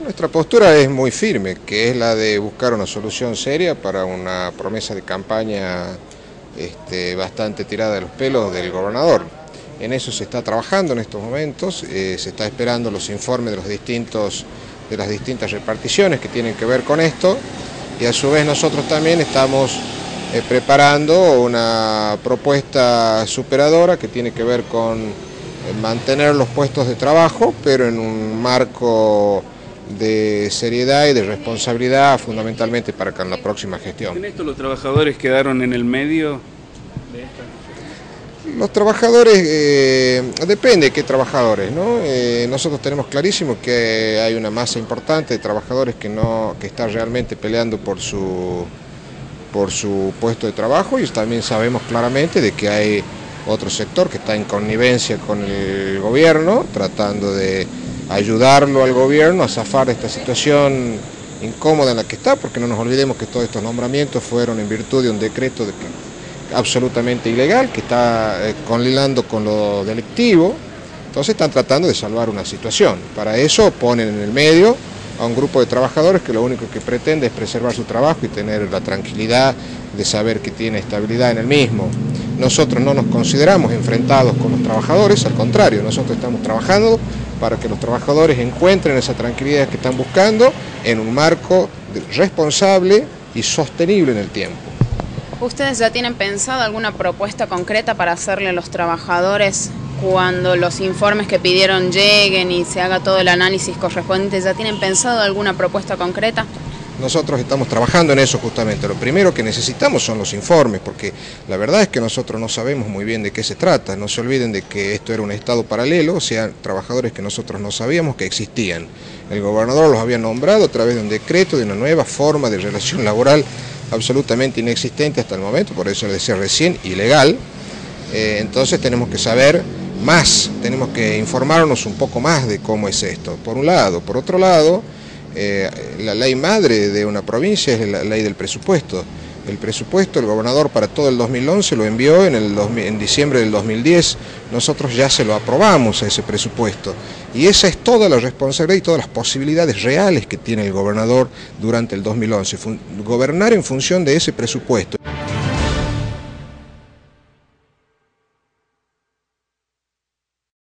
Nuestra postura es muy firme, que es la de buscar una solución seria para una promesa de campaña bastante tirada de los pelos del gobernador. En eso se está trabajando en estos momentos, se está esperando los informes de las distintas reparticiones que tienen que ver con esto, y a su vez nosotros también estamos preparando una propuesta superadora que tiene que ver con mantener los puestos de trabajo, pero en un marco de seriedad y de responsabilidad fundamentalmente para la próxima gestión. ¿En esto los trabajadores quedaron en el medio de esta? Los trabajadores, depende de qué trabajadores, ¿no? Nosotros tenemos clarísimo que hay una masa importante de trabajadores que está realmente peleando por su puesto de trabajo, y también sabemos claramente de que hay otro sector que está en connivencia con el gobierno, tratando de ayudarlo al gobierno a zafar de esta situación incómoda en la que está, porque no nos olvidemos que todos estos nombramientos fueron en virtud de un decreto absolutamente ilegal, que está conlilando con lo delictivo. Entonces están tratando de salvar una situación. Para eso ponen en el medio a un grupo de trabajadores que lo único que pretende es preservar su trabajo y tener la tranquilidad de saber que tiene estabilidad en el mismo. Nosotros no nos consideramos enfrentados con los trabajadores, al contrario, nosotros estamos trabajando para que los trabajadores encuentren esa tranquilidad que están buscando en un marco responsable y sostenible en el tiempo. ¿Ustedes ya tienen pensado alguna propuesta concreta para hacerle a los trabajadores cuando los informes que pidieron lleguen y se haga todo el análisis correspondiente? ¿Ya tienen pensado alguna propuesta concreta? Nosotros estamos trabajando en eso justamente. Lo primero que necesitamos son los informes, porque la verdad es que nosotros no sabemos muy bien de qué se trata. No se olviden de que esto era un estado paralelo, o sea, trabajadores que nosotros no sabíamos que existían. El gobernador los había nombrado a través de un decreto de una nueva forma de relación laboral absolutamente inexistente hasta el momento, por eso le decía recién, ilegal. Entonces tenemos que saber más, tenemos que informarnos un poco más de cómo es esto, por un lado. Por otro lado, la ley madre de una provincia es la ley del presupuesto. El presupuesto, el gobernador para todo el 2011 lo envió en diciembre del 2010, nosotros ya se lo aprobamos a ese presupuesto. Y esa es toda la responsabilidad y todas las posibilidades reales que tiene el gobernador durante el 2011, gobernar en función de ese presupuesto.